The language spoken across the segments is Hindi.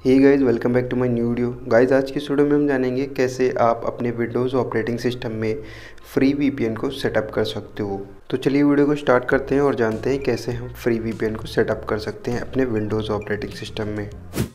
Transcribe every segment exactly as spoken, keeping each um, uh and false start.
Hey guys, welcome back to my new video. Guys, आज की वीडियो में हम जानेंगे कैसे आप अपने विंडोज़ ऑपरेटिंग सिस्टम में फ्री वीपीएन को सेटअप कर सकते हो। तो चलिए वीडियो को स्टार्ट करते हैं और जानते हैं कैसे हम फ्री वीपीएन को सेटअप कर सकते हैं अपने विंडोज़ ऑपरेटिंग सिस्टम में।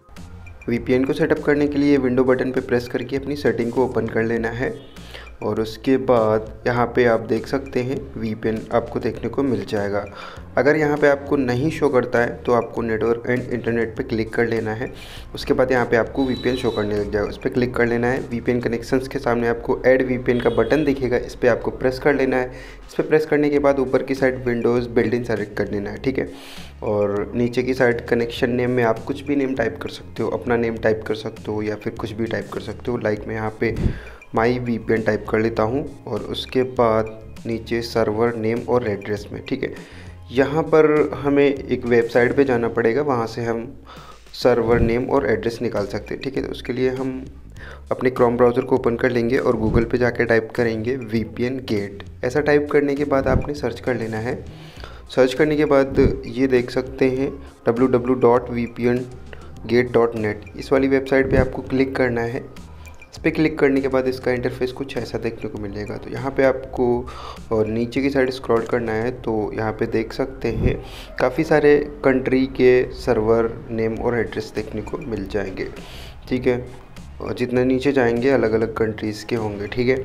वीपीएन को सेटअप करने के लिए विंडो बटन पर प्रेस करके अपनी सेटिंग को ओपन कर लेना है और उसके बाद यहाँ पे आप देख सकते हैं वीपीएन आपको देखने को मिल जाएगा। अगर यहाँ पे आपको नहीं शो करता है तो आपको नेटवर्क एंड इंटरनेट पे क्लिक कर लेना है। उसके बाद यहाँ पे आपको वीपीएन शो करने लग जाएगा, उस पर क्लिक कर लेना है। वीपीएन कनेक्शंस के सामने आपको ऐड वीपीएन का बटन दिखेगा, इस पर आपको प्रेस कर लेना है। इस पर प्रेस करने के बाद ऊपर की साइड विंडोज़ बिल्ट-इन सेलेक्ट कर लेना है, ठीक है। और नीचे की साइड कनेक्शन नेम में आप कुछ भी नेम टाइप कर सकते हो, अपना नेम टाइप कर सकते हो या फिर कुछ भी टाइप कर सकते हो। लाइक मैं यहाँ पे माई वीपीएन टाइप कर लेता हूँ और उसके बाद नीचे सर्वर नेम और एड्रेस में, ठीक है। यहाँ पर हमें एक वेबसाइट पे जाना पड़ेगा, वहाँ से हम सर्वर नेम और एड्रेस निकाल सकते हैं, ठीक है। तो उसके लिए हम अपने क्रोम ब्राउज़र को ओपन कर लेंगे और गूगल पे जाके टाइप करेंगे वीपीएन गेट। ऐसा टाइप करने के बाद आपने सर्च कर लेना है। सर्च करने के बाद ये देख सकते हैं W W W dot V P N gate dot net, इस वाली वेबसाइट पे आपको क्लिक करना है। इस पर क्लिक करने के बाद इसका इंटरफेस कुछ ऐसा देखने को मिलेगा। तो यहाँ पे आपको और नीचे की साइड स्क्रॉल करना है तो यहाँ पे देख सकते हैं काफ़ी सारे कंट्री के सर्वर नेम और एड्रेस देखने को मिल जाएंगे, ठीक है। और जितने नीचे जाएंगे अलग अलग कंट्रीज़ के होंगे, ठीक है।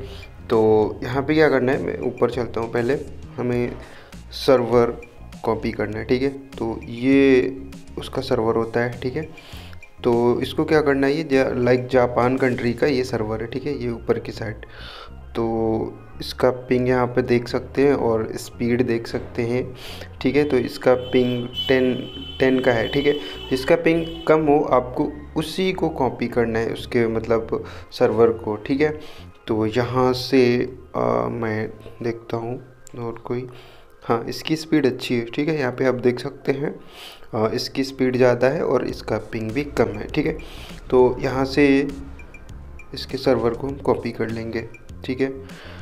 तो यहाँ पे क्या करना है, मैं ऊपर चलता हूँ। पहले हमें सर्वर कॉपी करना है, ठीक है। तो ये उसका सर्वर होता है, ठीक है। तो इसको क्या करना है, ये लाइक जापान कंट्री का ये सर्वर है, ठीक है। ये ऊपर की साइड तो इसका पिंग यहाँ पे देख सकते हैं और स्पीड देख सकते हैं, ठीक है। तो इसका पिंग टेन टेन का है, ठीक है। जिसका पिंग कम हो आपको उसी को कॉपी करना है, उसके मतलब सर्वर को, ठीक है। तो यहाँ से आ, मैं देखता हूँ और कोई, हाँ इसकी स्पीड अच्छी है, ठीक है। यहाँ पे आप देख सकते हैं आ, इसकी स्पीड ज़्यादा है और इसका पिंग भी कम है, ठीक है। तो यहाँ से इसके सर्वर को हम कॉपी कर लेंगे, ठीक है,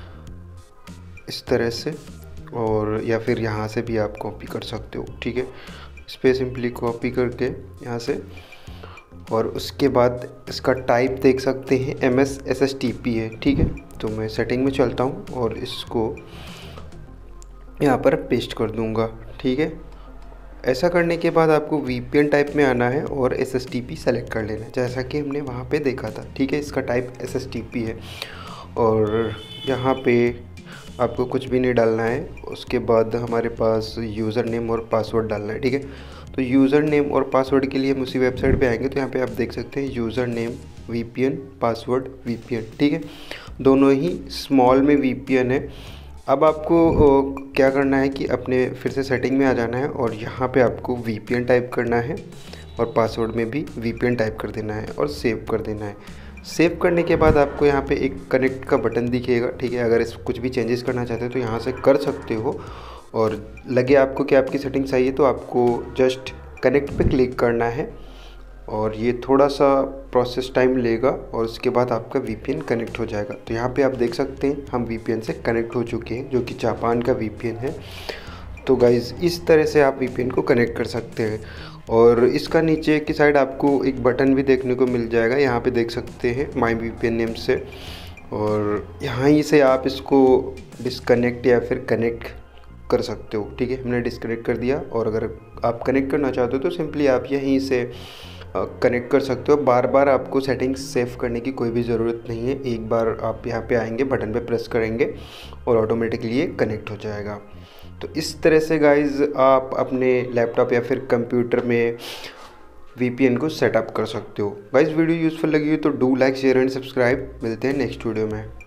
इस तरह से। और या फिर यहाँ से भी आप कॉपी कर सकते हो, ठीक है। इस पर सिंपली कॉपी करके यहाँ से, और उसके बाद इसका टाइप देख सकते हैं M S S S T P है, ठीक है। तो मैं सेटिंग में चलता हूँ और इसको यहाँ पर पेस्ट कर दूँगा, ठीक है। ऐसा करने के बाद आपको वीपीएन टाइप में आना है और S S T P select कर लेना है, जैसा कि हमने वहाँ पे देखा था, ठीक है। इसका type S S T P है और यहाँ पे आपको कुछ भी नहीं डालना है। उसके बाद हमारे पास यूज़र नेम और पासवर्ड डालना है, ठीक है। तो यूज़र नेम और पासवर्ड के लिए हम उसी वेबसाइट पे आएंगे। तो यहाँ पे आप देख सकते हैं user name VPN, password VPN, ठीक है। दोनों ही स्मॉल में वीपीएन है। अब आपको क्या करना है कि अपने फिर से सेटिंग में आ जाना है और यहाँ पे आपको वीपीएन टाइप करना है और पासवर्ड में भी वीपीएन टाइप कर देना है और सेव कर देना है। सेव करने के बाद आपको यहाँ पे एक कनेक्ट का बटन दिखेगा, ठीक है। अगर इस कुछ भी चेंजेस करना चाहते हो तो यहाँ से कर सकते हो। और लगे आपको कि आपकी सेटिंग सही है तो आपको जस्ट कनेक्ट पे क्लिक करना है और ये थोड़ा सा प्रोसेस टाइम लेगा और उसके बाद आपका वीपीएन कनेक्ट हो जाएगा। तो यहाँ पे आप देख सकते हैं हम वीपीएन से कनेक्ट हो चुके हैं, जो कि जापान का वीपीएन है। तो गाइज़, इस तरह से आप वीपीएन को कनेक्ट कर सकते हैं। और इसका नीचे की साइड आपको एक बटन भी देखने को मिल जाएगा, यहाँ पे देख सकते हैं माई वीपीएन नेम से। और यहाँ ही से आप इसको डिसकनेक्ट या फिर कनेक्ट कर सकते हो, ठीक है। हमने डिसकनेक्ट कर दिया और अगर आप कनेक्ट करना चाहते हो तो सिंपली आप यहीं से कनेक्ट कर सकते हो। बार बार आपको सेटिंग्स सेव करने की कोई भी ज़रूरत नहीं है। एक बार आप यहाँ पे आएंगे, बटन पे प्रेस करेंगे और ऑटोमेटिकली ये कनेक्ट हो जाएगा। तो इस तरह से गाइज़ आप अपने लैपटॉप या फिर कंप्यूटर में वीपीएन को सेटअप कर सकते हो। गाइज़, वीडियो यूज़फुल लगी हो तो do like, share and subscribe. मिलते हैं नेक्स्ट वीडियो में।